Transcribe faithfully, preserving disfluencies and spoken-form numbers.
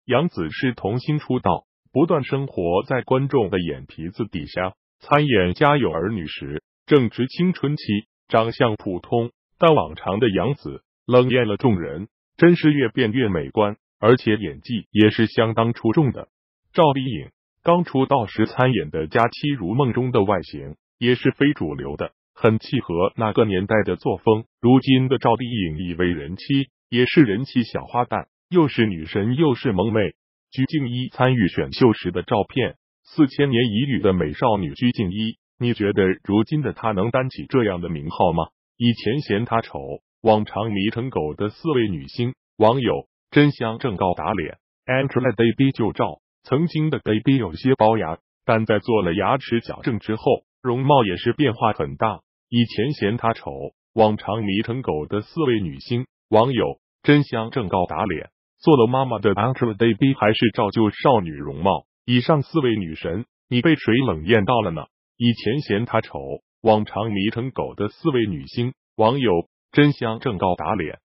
杨紫是童星出道，不断生活在观众的眼皮子底下。参演《家有儿女》时，正值青春期，长相普通，但往常的杨紫冷艳了众人，真是越变越美观，而且演技也是相当出众的。赵丽颖刚出道时参演的《佳期如梦》中的外形也是非主流的，很契合那个年代的作风。如今的赵丽颖已为人妻，也是人气小花旦，又是女神又是萌妹。鞠婧祎参与选秀时的照片，四千年一遇的美少女鞠婧祎，你觉得如今的她能担起这样的名号吗？以前嫌她丑，往常迷成狗的四位女星，网友真香正告打脸。Angelababy 旧照，曾经的 Baby 有些龅牙，但在做了牙齿矫正之后，容貌也是变化很大。以前嫌她丑，往常迷成狗的四位女星，网友真香正告打脸。做了妈妈的 Angelababy 还是照旧少女容貌。以上四位女神，你被谁冷艳到了呢？以前嫌她丑，往常迷成狗的四位女星，网友真香正告打脸。